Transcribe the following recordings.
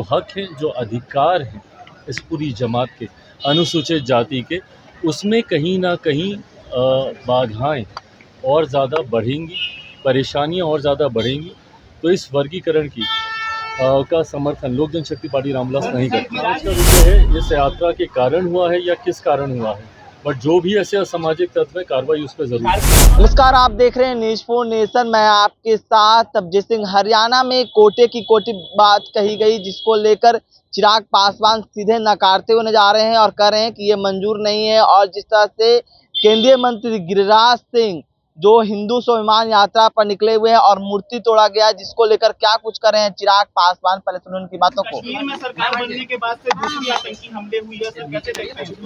हक हैं, जो अधिकार हैं इस पूरी जमात के, अनुसूचित जाति के, उसमें कहीं ना कहीं बाधाएं और ज़्यादा बढ़ेंगी, परेशानियां और ज़्यादा बढ़ेंगी। तो इस वर्गीकरण की का समर्थन लोक जनशक्ति पार्टी रामविलास नहीं करती। आज का विषय है इस यात्रा के कारण हुआ है या किस कारण हुआ है, बट जो भी ऐसे असामाजिक तत्व है, कार्रवाई उस पर जरूर। नमस्कार, आप देख रहे हैं न्यूज़ 4 नेशन। मैं आपके साथ तबजीत सिंह। हरियाणा में कोटे की कोटी बात कही गई, जिसको लेकर चिराग पासवान सीधे नकारते हुए नजर आ रहे हैं और कह रहे हैं कि ये मंजूर नहीं है। और जिस तरह से केंद्रीय मंत्री गिरिराज सिंह जो हिंदू स्वाभिमान यात्रा पर निकले हुए हैं और मूर्ति तोड़ा गया, जिसको लेकर क्या कुछ कर रहे हैं चिराग पासवान, पहले सुनो उनकी बातों को। कश्मीर में सरकार बनने के बाद से दूसरी आतंकी हमले हुई है, सर कैसे देखते हैं?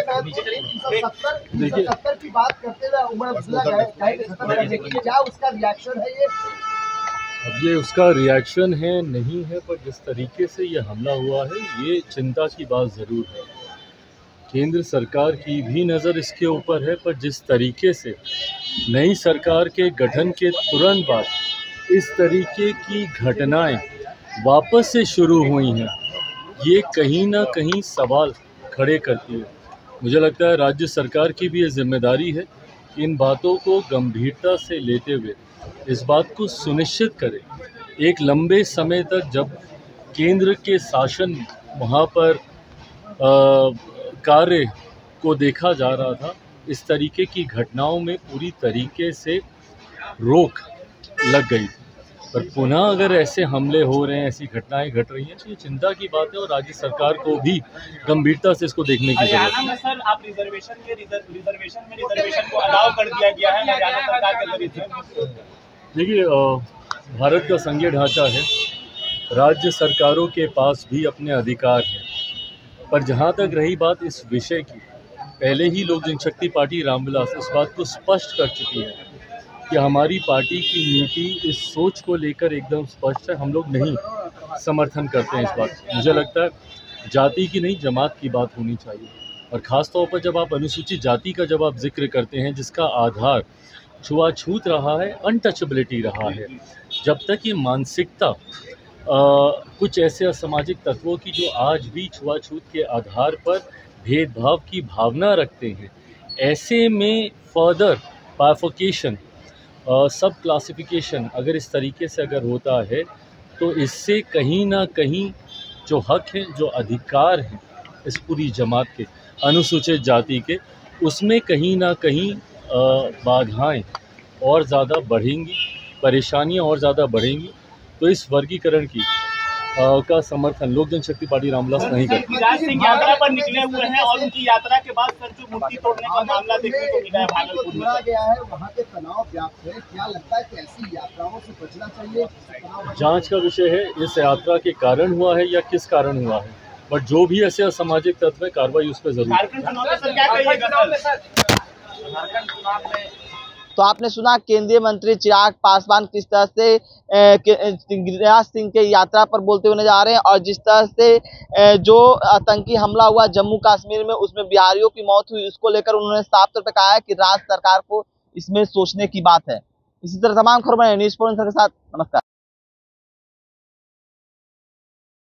देखिए, 70 की बात करते हुए क्या उसका रिएक्शन है ये? अब ये उसका रिएक्शन है नहीं है, पर जिस तरीके से ये हमला हुआ है, ये चिंता की बात ज़रूर है। केंद्र सरकार की भी नज़र इसके ऊपर है, पर जिस तरीके से नई सरकार के गठन के तुरंत बाद इस तरीके की घटनाएं वापस से शुरू हुई हैं, ये कहीं ना कहीं सवाल खड़े करती है। मुझे लगता है राज्य सरकार की भी ये जिम्मेदारी है कि इन बातों को गंभीरता से लेते हुए इस बात को सुनिश्चित करें। एक लंबे समय तक जब केंद्र के शासन वहाँ पर कार्य को देखा जा रहा था, इस तरीके की घटनाओं में पूरी तरीके से रोक लग गई थी, पर पुनः अगर ऐसे हमले हो रहे हैं, ऐसी घटनाएं घट रही हैं, तो ये चिंता की बात है और राज्य सरकार को भी गंभीरता से इसको देखने की जरूरत है। सर, आप रिजर्वेशन को अलाउ कर दिया गया है हरियाणा सरकार के जरिए से। देखिए, भारत का संघीय ढांचा है, राज्य सरकारों के पास भी अपने अधिकार हैं, पर जहाँ तक रही बात इस विषय की, पहले ही लोक जनशक्ति पार्टी रामविलास इस बात को स्पष्ट कर चुकी है कि हमारी पार्टी की नीति इस सोच को लेकर एकदम स्पष्ट है। हम लोग नहीं समर्थन करते हैं इस बात को। मुझे लगता है जाति की नहीं, जमात की बात होनी चाहिए, और ख़ास तौर पर जब आप अनुसूचित जाति का जब आप जिक्र करते हैं, जिसका आधार छुआछूत रहा है, अनटचेबिलिटी रहा है, जब तक ये मानसिकता कुछ ऐसे असामाजिक तत्वों की जो आज भी छुआछूत के आधार पर भेदभाव की भावना रखते हैं, ऐसे में फर्दर बाइफर्केशन, सब क्लासिफिकेशन अगर इस तरीके से अगर होता है, तो इससे कहीं ना कहीं जो हक हैं, जो अधिकार हैं इस पूरी जमात के, अनुसूचित जाति के, उसमें कहीं ना कहीं बाधाएं और ज़्यादा बढ़ेंगी, परेशानियां और ज़्यादा बढ़ेंगी। तो इस वर्गीकरण की का समर्थन लोक जनशक्ति पार्टी रामविलास नहीं करती। गिरिराज सिंह यात्रा पर निकले हुए हैं और उनकी यात्रा के बाद सर जो मूर्ति तोड़ने का मामला देखने को मिला है भागलपुर में गया है, वहाँ के तनाव व्याप्त है। क्या लगता है कि ऐसी यात्राओं से बचना चाहिए? जांच का विषय है इस यात्रा के कारण हुआ है या किस कारण हुआ है, बट जो भी ऐसे असामाजिक तत्व है, कार्रवाई उस पर जरूर। झारखंड चुनाव में सर क्या कहिएगा? तो आपने सुना केंद्रीय मंत्री चिराग पासवान किस तरह से गिरिराज सिंह के यात्रा पर बोलते हुए नजर आ रहे हैं, और जिस तरह से जो आतंकी हमला हुआ जम्मू कश्मीर में, उसमें बिहारियों की मौत हुई, उसको लेकर उन्होंने साफ तौर पर कहा है कि राज्य सरकार को इसमें सोचने की बात है। इसी तरह तमाम खबरें न्यूज़ 4 के साथ। नमस्कार।